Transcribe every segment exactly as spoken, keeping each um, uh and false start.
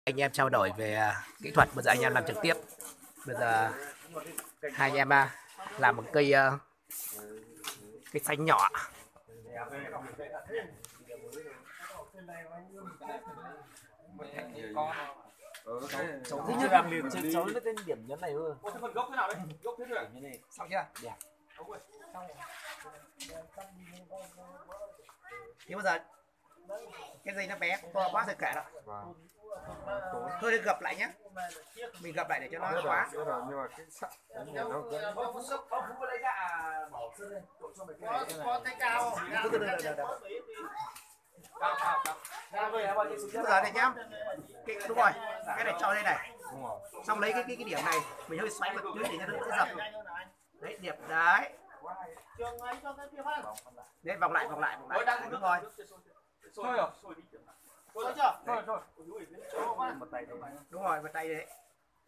Anh em trao đổi về à, kỹ thuật, bây giờ anh em làm trực tiếp. Bây giờ hai anh em à, làm một cây à, cây xanh nhỏ. Cháu thích làm liền, cháu nó tên điểm nhấn này hơn. Phần gốc thế nào đấy? Gốc thế rồi. Xong chưa? Đẹp. Nhưng bây giờ cái dây nó bé to quá rồi kệ đó. Thôi đi gập lại nhé. Mình gập lại để cho nó khóa. Nhưng mà cái sắt nó Có tay cao. Từ từ từ từ. Bây giờ này nhá. Cái, đúng rồi. Cái này cho đây này. Xong lấy cái cái cái điểm này, mình hơi xoay một chút để cho nó đỡ dập. Đấy, điểm đấy. Đấy, vòng lại, vòng lại, vòng lại. Đúng rồi. Thôi rồi. Thôi chưa? Thôi thôi. Đúng rồi, một tay đấy.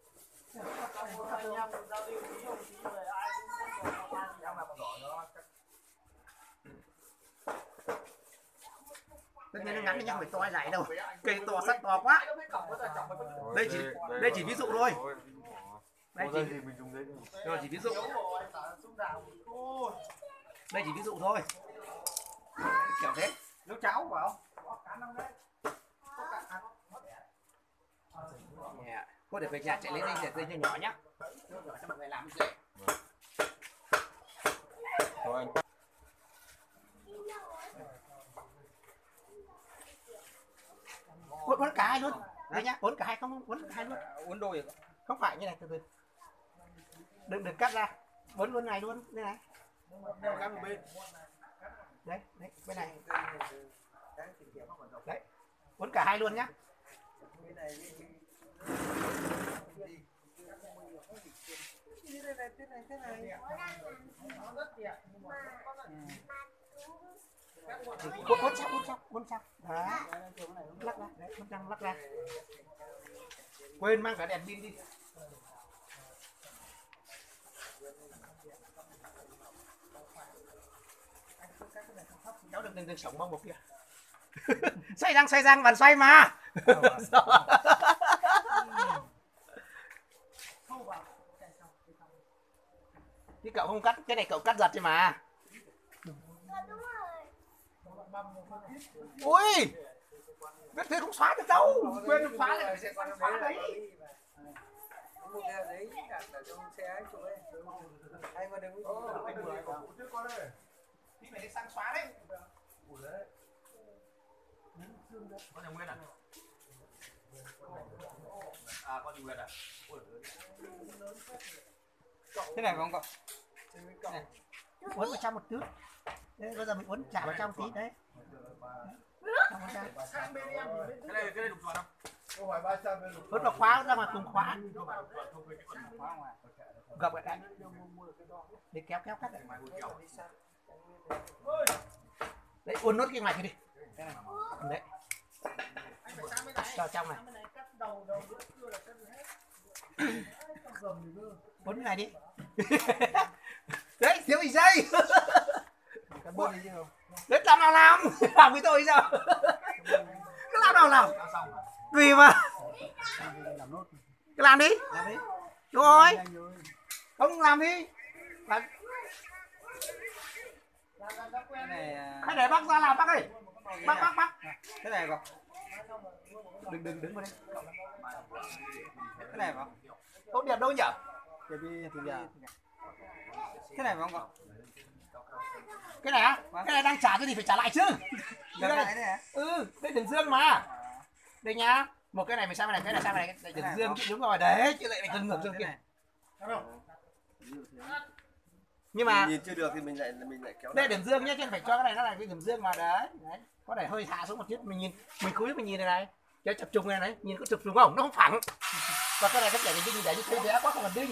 Tất nhiên nó ngắn nhưng không phải to dài đâu. Cây to sắt to quá. Đây chỉ đây chỉ ví dụ thôi. Đây chỉ rồi chỉ ví dụ. Đây chỉ ví dụ thôi. Kiểu thế. Nấu cháo vào. Yeah. Cô để về nhà chạy lấy dây dệt dây nhỏ nhỏ nhá. Nhỏ cho mọi người làm dễ. thôi anh. Uốn uốn cả hai luôn. Đây nhá, uốn cả hai không uốn cả hai luôn. Uốn đôi à? Không phải như này, từ từ. Đừng đừng cắt ra. Uốn uốn này luôn, đây này. Cắt một bên. Đấy, đấy, bên này. Đấy. Uốn cả hai luôn nhá. Uốn uốn sang, uốn sang, uốn sang. Đấy. Lắc ra, đấy, uốn sang lắc ra. Quên mang cả đèn pin đi. Cháu đừng đừng đừng sống mong một kia. Xoay răng xoay răng bàn xoay mà. Chứ cậu không cắt cái này, cậu cắt giật chứ mà. Ui, vết thương không xóa được đâu. Quên không xóa lại phải xóa đấy. Anh mà đừng Tí phải đi sang xóa đấy. Con nhà Nguyên à? À, con nhà Nguyên à? Thế này phải không cậu? Này. Uốn vào trong một chút. Đây, bây giờ mình uốn trả vào trong tí đấy. Trong vào trong. Cái này cái này đục tròn không? Uốn vào khóa ra ngoài cùng khóa. Gập lại đây. Để kéo kéo cắt lại. Đấy, uốn nốt cái ngoài kia đi. Đấy. Cho trong này. Uốn cái này đi. Đấy, thiếu gì dây. Đấy, làm nào làm. Làm với tôi sao. Cứ làm nào làm. Tùy mà. Cứ làm đi. Đúng rồi. Không làm đi. Làm. Cái này Hãy để bác ra làm bác ơi. Bác bác bác. thế này cậu. Đừng đừng đứng vào đây. Cái này phải không? Tốt đẹp đâu nhỉ? Cái đi thì đi. Thế này phải không cậu? Cái này á? Cái này đang trả cái gì phải trả lại chứ. Cái này này hả? Ừ, đây Đường Dương mà. Đây nhá. Một cái này mình sang bên này, cái này sang bên này, cái Đường Dương chứ đúng rồi đấy, chứ lại lại Đường Dương kia. Nhưng mà nhìn chưa được thì mình lại mình lại kéo. đây Đường Dương nhá, chứ phải cho cái này nó là cái Đường Dương mà đấy. Đấy. Có thể hơi hạ xuống một chút, mình nhìn mình cúi mình nhìn này này. Cho chập trùng này này, nhìn có chập trùng không? Nó không phẳng. Và cái này có thể mình đinh để như thế bé quá không cần đinh.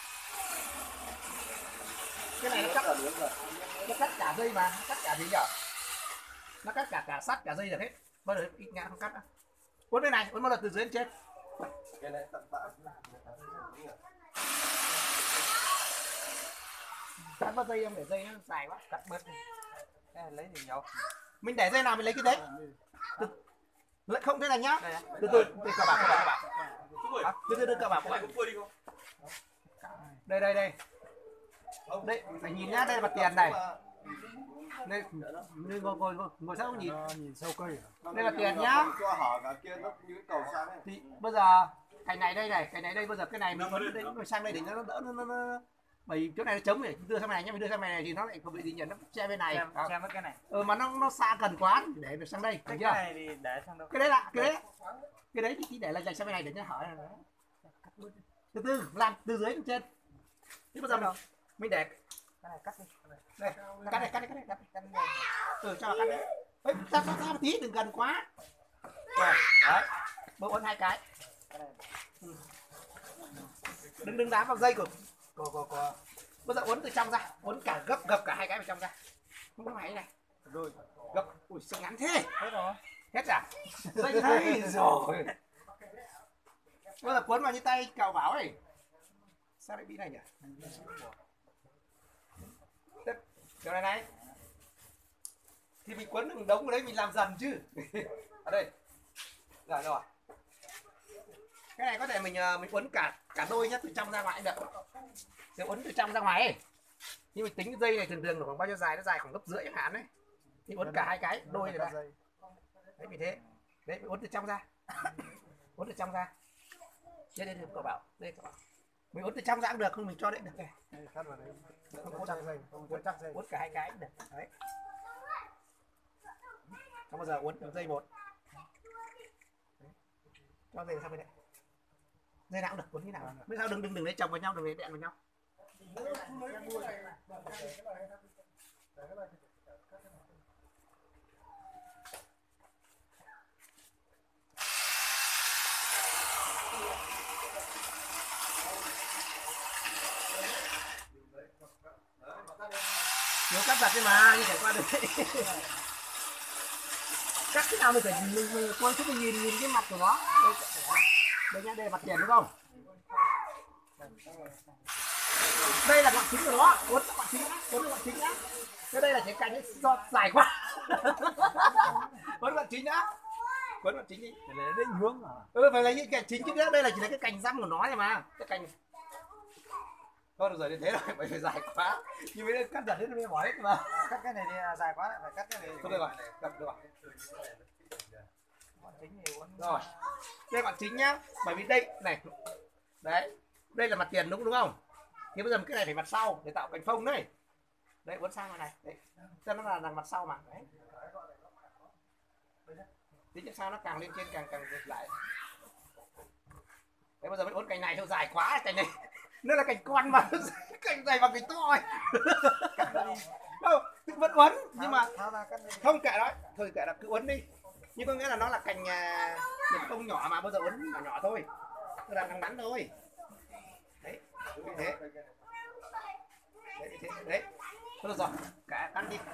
Cái này nó cắt nó cắt cả dây mà, nó cắt cả gì nhỉ? Nó cắt cả cả sắt cả dây được hết. Bao giờ ít ngã không cắt á. Uốn bên này, uốn một lần từ dưới lên trên. Cái này tận tận. Cắt bao dây không để dây nó dài quá, cắt bớt. Cái này lấy thì nhau. Mình để dây nào mình lấy cái đấy. Từ, không thế này nhá. Từ từ, từ cả bạn, cả bạn, cả bạn. đưa đưa đưa cậu bảo Cái này có cua đi không? đây đây đây đây phải nhìn nhá, đây là mặt tiền này, đây ngồi ngồi ngồi ngồi sao không nhìn nhìn sâu cây. đây là tiền nhá. Cho hở cả kia nó như cái cầu sang ấy. Thì bây giờ cái này đây này, cái này đây bây giờ cái này mình vẫn đây nó sang đây để nó đỡ nó, nó, nó bởi chỗ này nó trống để đưa sang này nhá, mình đưa sang này thì nó lại không bị gì nhỉ, nó che bên này. Xem, xem mất cái này. Ừ mà nó nó xa gần quá để được sang đây, Cái được chưa? này thì để sang đâu? Cái đấy là cái đấy cái đấy thì chỉ để là dành sang bên này để nó hở này. Từ từ làm từ dưới lên trên. Thế bây giờ mình, mình để Cái này cắt đi. đây cắt này cắt này cắt này cắt này, cắt này. Ừ cho vào cắt đấy. Ê, sao sao sao một tí đừng gần quá. Rồi đấy bơm ấn hai cái. Ừ. đừng đừng đá vào dây của của của, của. Bây giờ uốn từ trong ra, uốn cả gấp gập cả hai cái vào trong ra, không có máy này rồi gấp. Ui sao ngắn thế, Hết rồi. hết à? Dây thấy rồi. Bây giờ cuốn vào như tay cào bảo ấy, sao lại bị này nhỉ? Kiểu này này thì mình quấn đừng đống ở đấy, mình làm dần chứ. Ở đây rồi rồi, cái này có thể mình mình quấn cả cả đôi nhá, từ trong ra ngoài được. Sẽ quấn từ trong ra ngoài ấy. Nhưng mình tính cái dây này thường thường là khoảng bao nhiêu dài, nó dài khoảng gấp rưỡi chẳng hạn đấy, thì quấn cả hai cái đôi này ra. Đấy vì thế đấy mình quấn từ trong ra, quấn từ trong ra. Đây đây cậu bảo, đây cậu bảo mình quấn từ trong ra cũng được, không mình cho đấy được này. Không quấn chắc dây, không quấn chắc dây, quấn cả hai cái cũng được. Đấy. Không bao giờ quấn từng dây một. Đấy. Cho dây sang bên này. Dây nào cũng được, quấn như nào. Biết sao đừng đừng đừng lấy chồng vào nhau, đừng lấy đèn vào nhau. Nó cắt giật đi mà, như phải qua được. Cắt thế nào mình phải mình, mình quay xuống mình nhìn nhìn cái mặt của nó. Đây, đây nhá, đây là mặt tiền đúng không? Đây là ngọn chính của nó, cuốn ngọn chính á, cuốn ngọn chính á. Cái đây là cái cành do dài quá. Cuốn ngọn chính á. Cuốn ngọn chính đi. Để lấy định hướng à? Ừ phải lấy những cành chính chứ nữa, đây là chỉ là cái cành răm của nó này mà. Cái cành. Thôi được rồi, đến thế rồi, bởi vì dài quá. Nhưng mới cắt giật hết nó mới mỏi hết mà. Cắt cái này đi dài quá lại phải cắt cái này. Thôi được rồi, cắt được rồi. Ngọn chính thì uốn. Rồi. Đây ngọn chính nhá, bởi vì đây này. Đấy. Đây là mặt tiền đúng đúng không? Thì bây giờ cái này phải mặt sau để tạo cành phông đấy. Đấy uốn sang này. Đấy. Cho nó là, là mặt sau mà. Đấy. Tí nữa sao nó càng lên trên càng càng rực lại. Đấy bây giờ mới uốn cành này thôi, dài quá cành này. Nó là cành con mà, cành này bằng cành to rồi. Đâu, vẫn uốn nhưng mà không kệ đó, thôi kệ là cứ uốn đi. Nhưng có nghĩa là nó là cành một công nhỏ mà bây giờ uốn nhỏ nhỏ thôi. Nó là ngắn ngắn thôi. Đấy, như thế. Đấy, như thế, đấy. Thôi được rồi, cả ăn đi.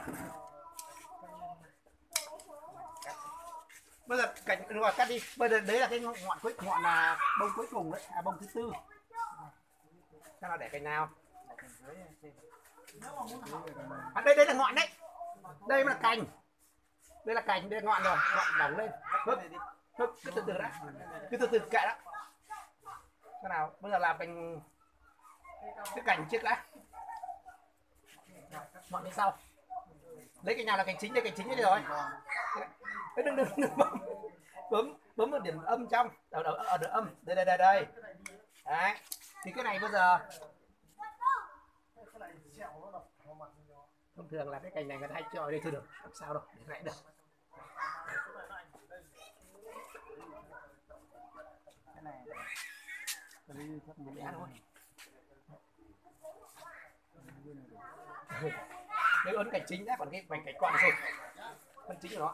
Bây giờ cành đúng rồi, cắt đi. Bây giờ đấy là cái ngọn cuối ngọn là bông cuối cùng đấy, à bông thứ tư. Sao nào để cành nào? À, đây đây là ngọn đấy. Đây mới là cành. Đây là cành, đây là ngọn rồi, ngọn đóng lên. Thôi, thôi cứ từ từ đã. Cứ từ từ kệ đó. Sao nào? Bây giờ làm cành cái cành trước đã. Ngọn bên sau. Lấy cành nào là cành chính, đây cành chính đây rồi. Đấy, đừng đừng đừng bấm. Bấm bấm ở điểm âm trong, ở ở, ở điểm âm. Đây đây đây đây. Đấy. Thì cái này bây giờ thông thường là cái cành này người ta hay cho ở đây thôi được, làm sao đâu, để lại được. Cái này để ăn thôi. Đây ấn cành chính đã, còn cái cành cành con thôi. Phần chính của nó.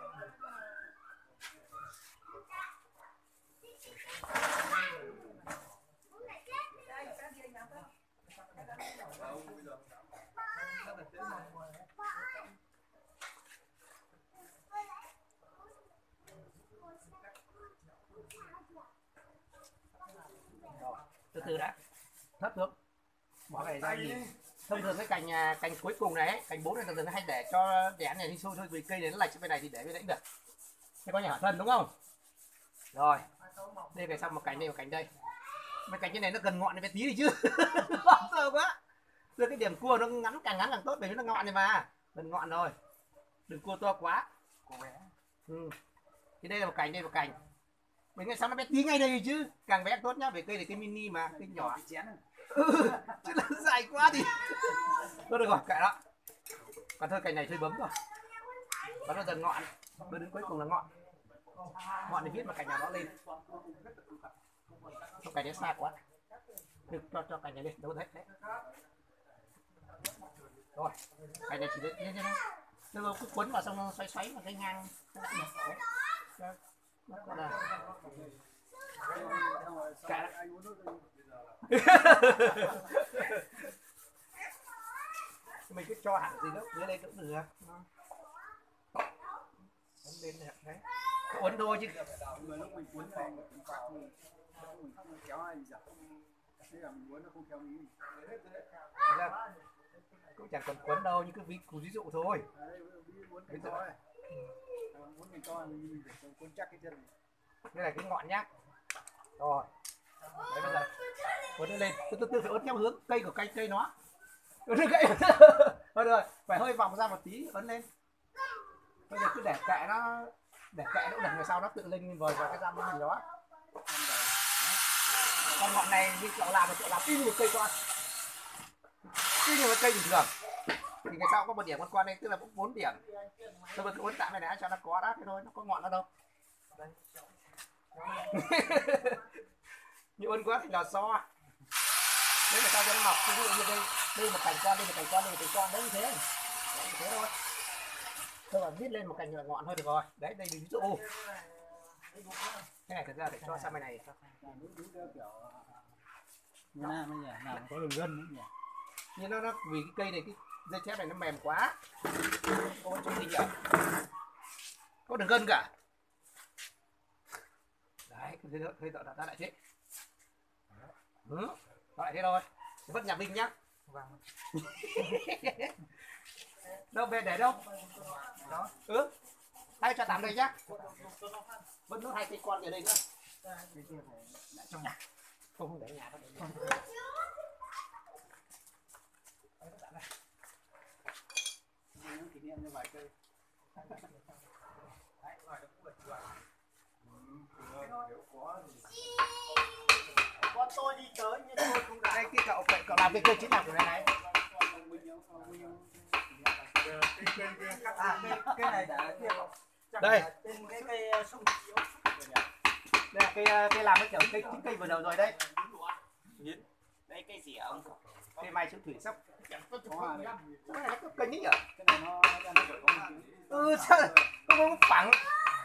Từ từ đã, thấp xuống, bỏ cái ra nhìn. Thông thường cái cành cành cuối cùng này, cành bốn này thường thường hay để cho đẻ này đi sôi thôi, vì cây này nó lệch bên này thì để bên đấy được. Thế có nhà thân đúng không? Rồi. Đây phải xong một cành đây một cành đây. Mấy cành trên này nó gần ngọn này phải tí đi chứ. Lọt sơ quá. Rồi cái điểm cua nó ngắn càng ngắn càng tốt bởi vì nó ngọn này mà. Gần ngọn rồi. Đừng cua to quá. Ừ. Thì đây là một cành đây một cành. Mình ngay sau nó bé tí ngay đây chứ. Càng bé tốt nhá, vì cây này cây mini mà, cây nhỏ. Ừ, chứ là dài quá thì. Thôi được rồi, kệ đó. Còn thôi cành này thôi bấm rồi. Còn nó dần ngọn. Bước đến cuối cùng là ngọn. Ngọn thì viết mà cành nào nó lên. Không cành đấy xa quá. Được, cho, cho cành này lên, đâu đấy, đấy. Rồi, cành này chỉ đến như thế này. Nó cứ quấn vào xong nó xoáy xoáy vào cái ngang. Đấy. Nó còn là... Cả mình cứ cho hẳn gì đó dưới đây cũng được. Ấn lên này đấy. Uốn thôi chứ. Lúc mình cuốn này mình không kéo ai gì cả. Thế là mình muốn nó không kéo ý. Cũng chẳng cần quấn đâu, nhưng cứ ví, ví dụ thôi. Ví dụ thôi. Muốn mình to mình phải cuốn chắc cái chân. Đây là cái ngọn nhá. Rồi. Đấy bây giờ. Uốn nó lên, từ từ từ phải uốn theo hướng cây của cây cây nó. Uốn cây. Thôi rồi, phải hơi vòng ra một tí, ấn lên. Bây giờ cứ để kệ nó, để kệ nó đằng về sau nó tự lên vời vào cái răm gì đó. Con ngọn này như cậu làm mà cậu làm y như một cây con, y như một cây bình thường. Thì ngày sau có một điểm con con này tức là cũng bốn điểm. Thôi mình cứ uốn tạm này đã cho nó có đá thế thôi, nó có ngọn nó đâu. Như uốn quá thì là so. Đấy là sao cho nó mọc, ví dụ như đây, đây một cành con, đây một cành con, đây một cành con, đấy như thế. Đấy, như thế thôi. Thôi mà viết lên một cành là ngọn thôi được rồi. Đấy, đây ví dụ. Cái này thật ra để cho sang bên này. Như nào bây giờ? Nào có đường gân nữa nhỉ? Nhưng nó, nó vì cái cây này, cái dây thép này nó mềm quá. Có chút gì nhỉ? Có đường gân cả. Đấy, hơi tạo đặt ra lại thế. Ừ, lại thế thôi. Vẫn nhà Vinh nhá. Vâng. Đâu về để đâu? Đó. Ừ. Đây cho tạm đây nhá. Vẫn nốt hai cây con ở đây nữa. Trong nhà. Không không để nhà đâu. Kỷ niệm như vài cây. Con tôi đi tới nhưng tôi không đây cái cậu cậu làm cái cây chính nào của này này. À, cái, cái này đã kia đây tên cái cây sung đây là cây cây làm cái kiểu cây chính cây vừa đầu rồi đây. đây cây gì ông? Cây mai chữ thủy sóc. Cái này nó có kênh nhỉ? Cái này nó đang được không? Ừ sao nó có phẳng.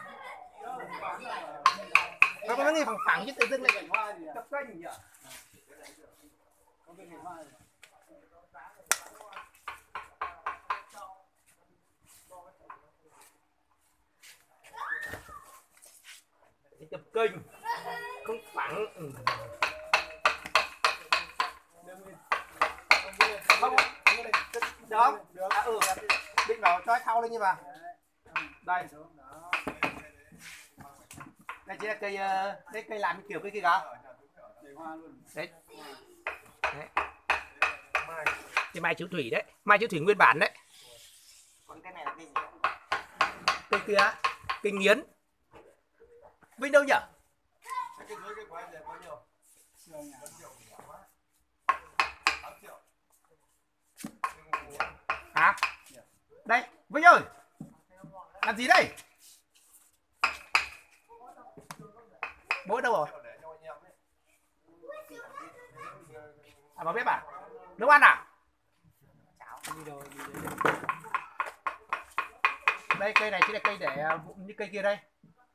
Nó có nghe phẳng phẳng chứ tự dưng lại tập kênh nhỉ? Có cái hoa này. Tập kênh không phẳng. Ừ. Không đó à, ừ định bảo cho thao lên như mà đây đây chỉ là cây đây cây làm kiểu cái kia cả đấy đấy cái mai chữ thủy đấy, mai chữ thủy nguyên bản đấy. Còn cái này là cây gì? Cây kia cây nghiến Vinh đâu nhỉ? Hả? Đây, Vinh ơi. Làm gì đây? Bố đâu rồi? À vào bếp à? Nấu ăn à? Đây cây này chỉ là cây để như cây kia đây.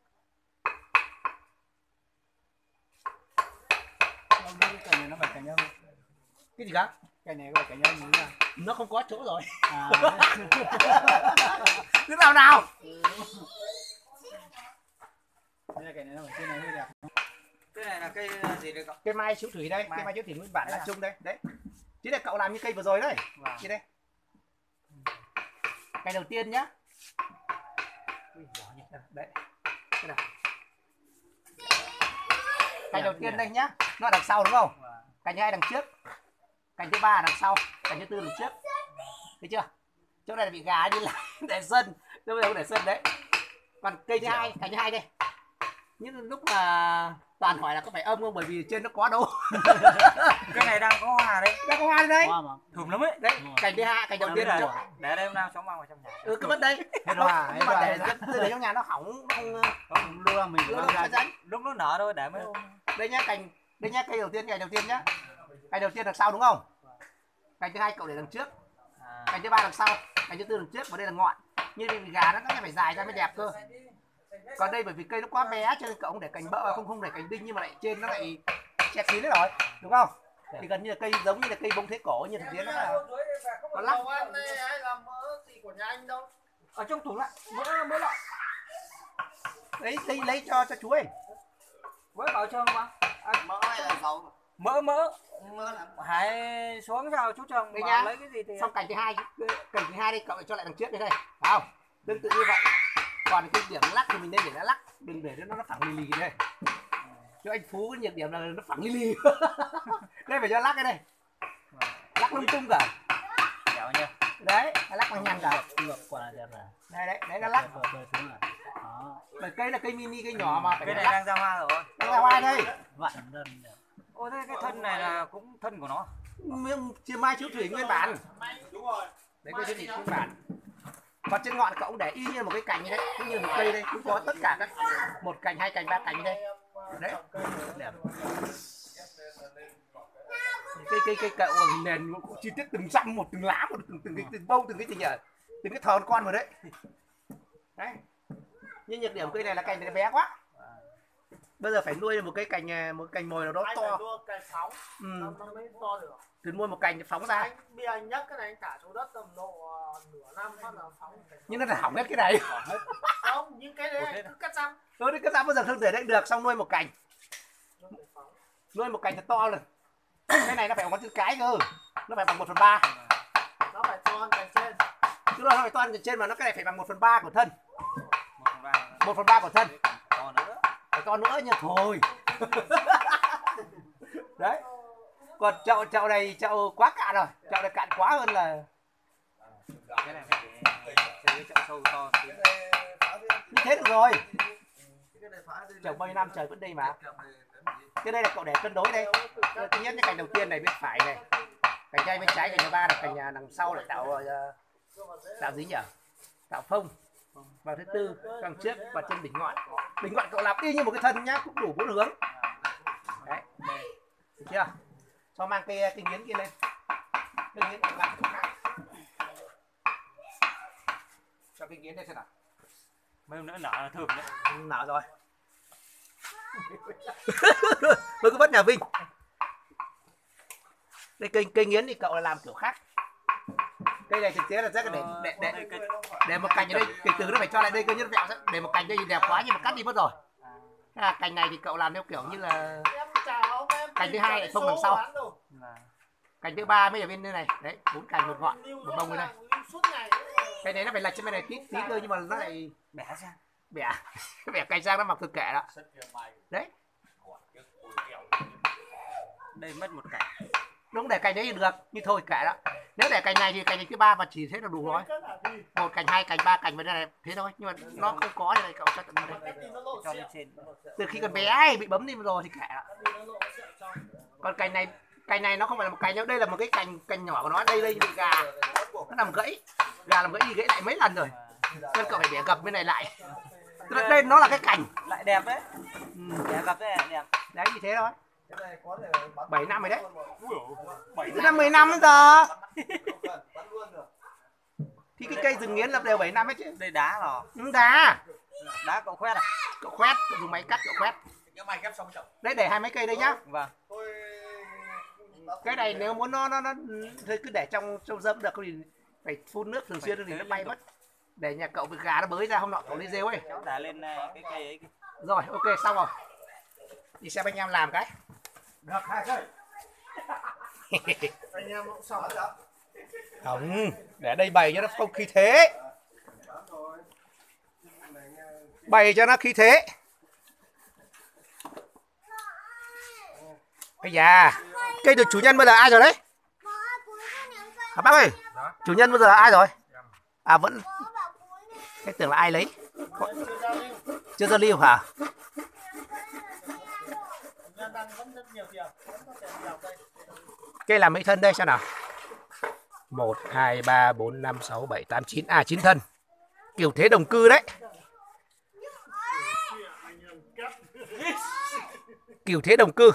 Cái này nó phải cành nhau. Cái gì cả? Cái này phải cành nhau như thế nào? Nó không có chỗ rồi. À. Cứ nào nào. Đây là cái này nó phải trên này hơi đẹp. Cái này là cây gì đấy cậu? Cây mai chiếu thủy đây, Mai. cây mai chiếu thủy nguyên bản Đây là à? chung đây, đấy. Chỉ là cậu làm như cây vừa rồi đấy. Wow. Chị đây. Cây đầu tiên nhá. Ui, nhỏ nhỉ. Đấy. Cái nào? Cành đầu tiên đây nhá, nó đằng sau đúng không? Cành thứ hai đằng trước, cành thứ ba đằng sau, cành thứ tư đằng trước. Thấy chưa? Chỗ này là bị gà đi lại để sân, đâu bây giờ để sân đấy. Còn cây thứ hai, cành thứ hai đây. Những lúc mà toàn hỏi là có phải âm không, bởi vì trên nó có đâu. Cái này đang có hoa đấy. Đang có hoa đấy. Thùm lắm ấy. Đấy, cành thứ hai, cành đầu tiên để, để đây hôm nào cháu mang vào trong nhà. Ừ, cứ mất đây. Hết hoa, nhưng mà để, để, để trong nhà nó hỏng, nó không không lưa mình lưa ra ránh. Lúc nó nở thôi để mấy hôm. Đây nhá, cành đây nhá, cây đầu tiên, cành đầu tiên nhá. Cành đầu tiên đằng sau đúng không? Cành thứ hai cậu để đằng trước. À. Cành thứ ba đằng sau, cành thứ tư đằng trước và đây là ngọn. Nhưng vì gà nó nó phải dài ra mới đẹp cơ. Còn đây bởi vì cây nó quá bé cho nên cậu không để cành bợ, không không để cành đinh, nhưng mà lại trên nó lại che kín đấy rồi, đúng không? Thì gần như là cây giống như là cây bông thế cổ, nhưng thực tế nó là có lắc. Ai làm mỡ gì của nhà anh đâu? Ở trong tủ lạnh, mỡ mỡ lọ. Đấy, lấy lấy cho cho chú ấy. Với bảo Trương mà. À, mỡ hay là dầu? Mỡ mỡ. Mỡ là Hãy xuống sao chú Trương đây mà nhá. lấy cái gì thì. Xong cành thứ hai, cành thứ hai đây cậu lại cho lại đằng trước đây đây, phải không? Tương tự như vậy. Còn cái điểm lắc thì mình nên để nó lắc, đừng để nó nó phẳng lì lì đây. Cho anh Phú cái nhược điểm là nó phẳng lì lì. Đây phải cho lắc cái đây. Lắc lung tung cả. Dẻo nhá. Đấy, lắc bằng nhăn cả. ngược quả đẹp này. Đây đấy, đấy là lắc. Vừa vừa xuống này. Đó. Bởi cây là cây mini, cây nhỏ mà phải Cái này lắc. đang ra hoa rồi. Đang ra hoa đây. Vặn lên. Ôi thế cái thân này là cũng thân của nó. Miếng chia mai chiếu thủy nguyên bản. Đúng rồi. Đấy, cây chiếu thủy nguyên bản. Còn trên ngọn cậu cũng để y như một cái cành như đấy, cũng như một cây đây, cũng có tất cả các một cành, hai cành, ba cành như đây. Đấy, đẹp. Cây cây cây cậu nền cũng chi tiết từng răm một, từng lá một, từng từng cái từng bông, từng cái gì nhỉ, từng cái thờn con vào đấy. Đấy. Nhưng nhược điểm cây này là cành này bé quá. Bây giờ phải nuôi một cái cành, một cành mồi nào đó to. Mua cành phóng. Ừ. Nó mới to được. Thì mua một cành phóng ra. Anh bây giờ anh nhấc cái này anh thả xuống đất tầm độ nửa năm phát là phóng. Nhưng nó là hỏng hết cái này. Không, những cái đấy anh cứ cắt răm. Ừ, đấy cắt ra bao giờ không để đấy được, xong nuôi một cành. Nuôi một cành thật to rồi. Cái này nó phải bằng chữ cái cơ. Nó phải bằng một phần ba. Nó phải to hơn cành trên. Chứ rồi nó phải to hơn cành trên mà nó cái này phải bằng một phần ba của thân. một phần ba. một phần ba của thân. To nữa. Phải to nữa nhưng thôi. Đấy. Còn chậu chậu này chậu quá cạn rồi. Chậu này cạn quá hơn là Cái này phải để cái chậu sâu to tí. như thế được rồi. Trồng bao nhiêu năm trời vẫn đây mà. Cái đây là cậu để cân đối đây. Thứ nhất cái cành đầu tiên này bên phải này, cành hai bên trái, cành thứ ba là cành đằng sau để tạo tạo gì nhỉ? Tạo phông. Và thứ tư đằng trước và trên đỉnh ngọn. Đỉnh ngọn cậu làm y như một cái thân nhá, cũng đủ bốn hướng. Đấy. Được chưa? Sau mang cây cây nghiến kia lên. Cây nghiến cậu làm chỗ khác. Cho cây nghiến đây xem nào. Mấy hôm nữa nở là thơm đấy. Nở rồi. Mới có vất nhà Vinh. Đây cây cây nghiến thì cậu là làm kiểu khác. Cây này thực tế là rất là để để để, để, để một cành ở đây, từ từ nó phải cho lại đây cơ như vẹo, để một cành đây thì đẹp quá nhưng mà cắt đi mất rồi. À, cành này thì cậu làm theo kiểu như là cành thứ hai lại không đằng sau, cành thứ ba mới ở bên đây này, đấy bốn cành một ngọn một bông bên đây. Cái này nó phải lệch trên bên này tí tí cơ nhưng mà nó lại Bẻ ra. bẻ bẻ cành sang nó mọc thực kệ đó. Đấy. Đây mất một cành. Đúng, để cành đấy thì được, nhưng thôi kệ đó. Nếu để cành này thì cành này thứ ba và chỉ thế là đủ rồi. Một cành, hai cành, ba cành bên đây này thế thôi, nhưng mà nó không có thì này cậu cho tận đây. Cho lên trên. Từ khi còn bé ấy, bị bấm đi rồi thì kệ đó. Còn cành này, cành này nó không phải là một cành đâu, đây là một cái cành cành nhỏ của nó, đây đây bị gà nó nằm gãy, gà làm gãy đi gãy lại mấy lần rồi, nên cậu phải bẻ gập bên này lại. Tức là đây nó là cái cành Lại đẹp đấy. ừ. Bẻ gập đấy đẹp. Đấy như thế thôi. bảy năm rồi đấy. Từ năm mười năm đến giờ. Thì cái cây rừng nghiến là đều bảy năm hết chứ. Đây đá rồi. Ừ, đá. Đá cậu khoét à? Cậu khoét, cậu dùng máy cắt cậu khoét. Đấy để hai mấy cây đây nhá. Vâng. Cái này nếu muốn nó nó nó thôi cứ để trong trong dâm được thì phải phun nước thường xuyên thì nó bay mất. Để nhà cậu bị gà nó bới ra hôm nọ cậu đi rêu ấy. Cháu đá lên cái cây ấy. Rồi, ok xong rồi. Đi xem anh em làm cái. Được hai cây. Anh em cũng sợ rồi. Không, để đây bày cho nó không khí thế. Bày cho nó khí thế. Ây da, cây được chủ nhân bây giờ ai rồi đấy? À, bác ơi, chủ nhân bây giờ ai rồi? À vẫn, cái tưởng là ai lấy. Chưa giao lưu hả? Cây làm mấy thân đây xem nào? một, hai, ba, bốn, năm, sáu, bảy, tám, chín. À chín thân. Kiểu thế đồng cư đấy. Kiểu thế đồng cư.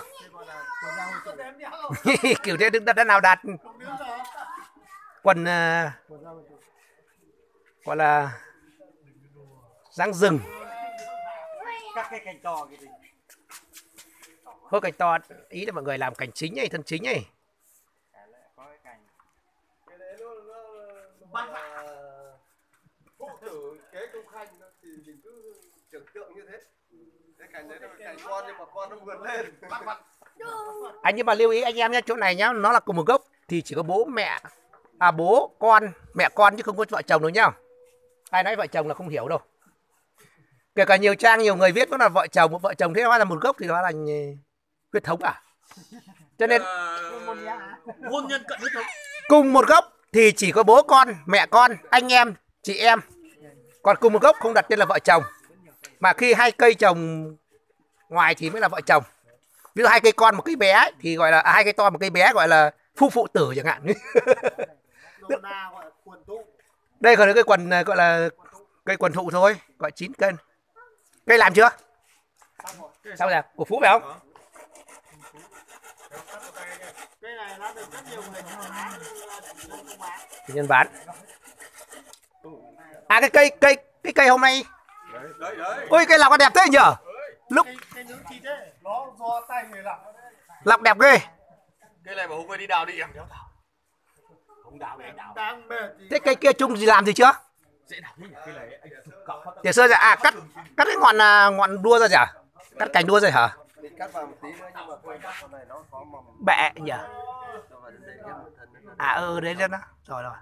Kiểu thế đứng đặt nào đặt. Quần uh, gọi là dáng rừng. Các cái cành to cái gì? Thôi cành to ý là mọi người làm cành chính ấy, thân chính ấy. Có cái cành. Cái đấy nó nó phụ tử kế công khanh thì mình cứ tưởng tượng như thế. Cái cành đấy là cành con nhưng mà con nó vượt lên. Anh nhưng mà lưu ý anh em nhé, chỗ này nhá, nó là cùng một gốc thì chỉ có bố mẹ, à bố con, mẹ con chứ không có vợ chồng đâu nhá. Ai nói vợ chồng là không hiểu đâu. Kể cả nhiều trang nhiều người viết nó là vợ chồng, một vợ chồng thế hóa là một gốc thì nó là huyết thống à. Cho nên hôn nhân cận huyết thống. Cùng một gốc thì chỉ có bố con, mẹ con, anh em, chị em. Còn cùng một gốc không đặt tên là vợ chồng. Mà khi hai cây trồng ngoài thì mới là vợ chồng. Ví dụ hai cây con một cây bé ấy, thì gọi là à, hai cây to một cây bé gọi là phu phụ tử chẳng hạn. Đây còn là cây quần gọi là cây quần thụ thôi, gọi chín cân. Cây làm chưa? Sao rồi? Của Phú phải không? Cái này nó được rất nhiều người Nhân bán. À cái cây cây cái cây hôm nay. Đấy đấy. Ôi cây lọc nó đẹp thế nhở? Lúc Cái, cái nướng thịt ấy, nó do tay người lọc. Lọc đẹp ghê. Cái này mà hôm nay đi đào đi em đéo đào. Không đào để đào. Đang mệt thì Thế cây kia chung gì làm gì chưa? Dễ đào thế nhỉ? Cái này anh thực cọc phát. Để sơ ra à cắt cắt cái ngọn ngọn đua ra chả? Cắt cành đua ra hả? mình cắt vào một tí nữa nhưng mà quay cắt vào này nó có mầm. Bẹ nhỉ? À ừ đấy đó. Rồi rồi.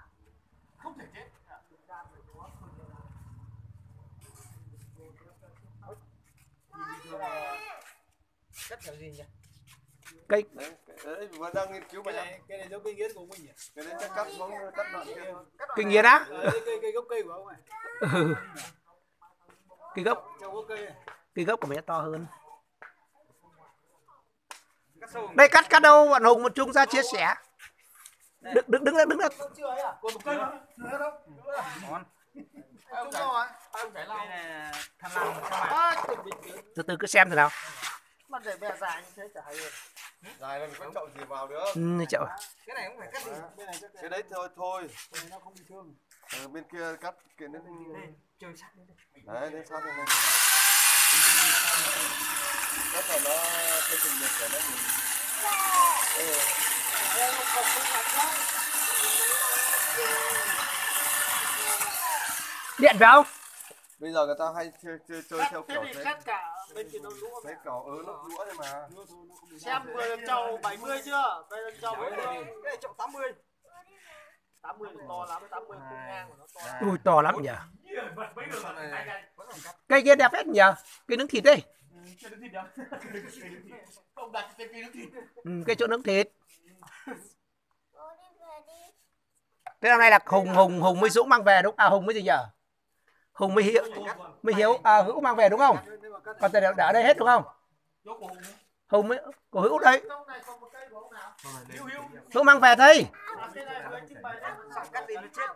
Cắt kiểu gì nhỉ? Cây Đấy, vừa đang nghiên cứu Cái mà này cái này giống cây nghiến của mình nhỉ? cái đấy chắc cắt xuống cắt đoạn kia. kinh nghiến á? Ờ, cây cây gốc cây của ông này. Ừ. Cây gốc, Châu gốc cây này. cây gốc của mình to hơn. Cắt sâu. Đây cắt cắt đâu bọn Hùng một chung ra chia sẻ. Đứng đứng đứng lên đứng lên. Chưa ấy à? Còn một cây nữa. Nữa đâu? Ngon. Ông rồi. Ông phải lau. Đây là thằn lằn các bạn. Từ từ cứ xem thử nào. Mà để bè dài như thế chả hay rồi. Dài là mình có chậu gì vào nữa. Ừ, chậu. Cái này cũng phải cắt đi. Bên này Cái đấy thôi thôi. cái này nó không bị thương. Ừ, bên kia cắt cái nó Chơi sát lên đây. đấy lên sát lên đây. Cắt vào nó cái trình nhiệt của nó mình. Ừ. Điện phải không? Bây giờ người ta hay chơi, chơi, chơi theo kiểu thế. Cắt cả bên kia nó lũa. Thế kiểu ừ nó lũa thôi mà. Xem mười lần trầu bảy mươi chưa? Đây lần trầu bảy mươi. Cái này trộn tám mươi. tám mươi thì to lắm, tám mươi khung ngang của nó to lắm. Ui to lắm nhỉ. Cây kia đẹp hết nhỉ. Cây nướng thịt đây. Ừ, cây chỗ nướng thịt. Thế hôm nay là Hùng Hùng Hùng mới Dũng mang về đúng? À Hùng mới gì nhỉ? Hùng mới Hiếu mới Hiếu à Hữu mang về đúng không? Còn tại đã ở đây hết đúng không? Hùng mới của Hữu đây. Hữu mang về thôi. Cắt đi nó chết.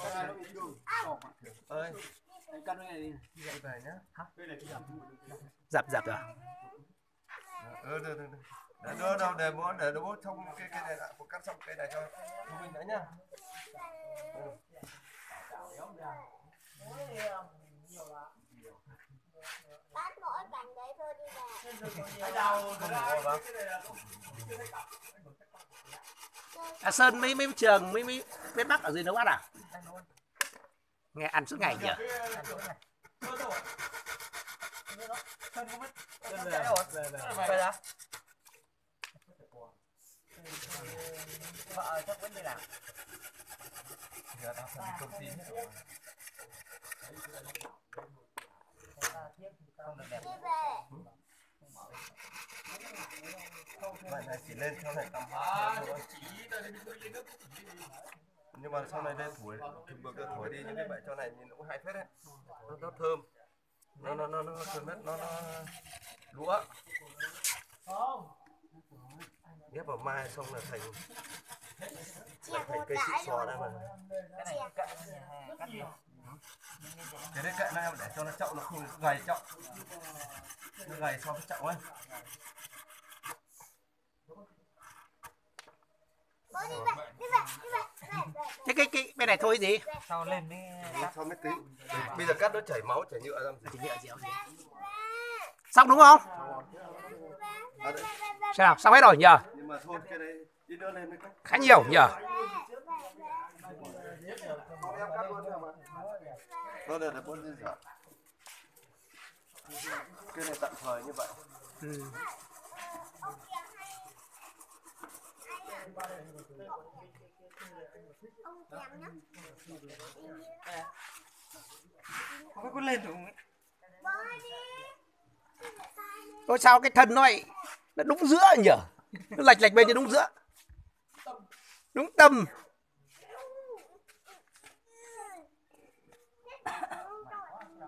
Ơi. Cắt cái này đi. Dậy về nhá. Dập dập rồi. Ừ được được. Để đưa đâu để bố để bố thông cái cái này lại, bố cắt xong cây này cho chú Minh nữa nhá. Ừ. Bác mỗi cành đấy thôi đi về. À Sơn mấy mấy trường mấy mấy mấy bác ở dưới nấu ăn à? Nghe ăn suốt ngày nhỉ? Vợ chắc vẫn đi làm. Giờ tao phải đi công ty hết rồi. Không được đẹp. Đi về. Vậy này chỉ lên sau này tầm hai thôi. Nhưng mà sau này đây thổi thì bữa kia thổi đi những cái bậy cho này nhìn nó cũng hay phết đấy. Nó, nó thơm. Nó nó nó nó thơm hết, nó nó lúa. Ghép vào mai xong là thành là thành cây xịn sò đây mà. Cái này cận cắt đi. Cái đấy cận này để cho nó chậu nó không gầy chậu. Nó gầy so với chậu ấy. Đi về, đi về, đi về, về, về. Thế cái cái bên này thôi gì? Sau lên mới Sau mới tí. Bây giờ cắt nó chảy máu chảy nhựa ra. Chỉ nhựa gì không? Xong đúng không? À, đấy. Sao? Xong hết rồi nhờ? Nhưng mà thôi cái đấy đi nữa lên mới cắt. Khá nhiều nhờ. Không em cắt luôn mà. Nó đây là bốn dư dở. Cái này tạm thời như vậy. Ừ. không có lên được. Ôi sao cái thân nó lại nó đúng giữa nhỉ? Nó lệch lệch bên cho đúng giữa. Đúng tâm.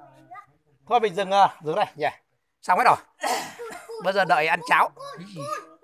Thôi mình dừng uh, dừng đây nhỉ. Xong hết rồi. Bây giờ đợi ăn cháo.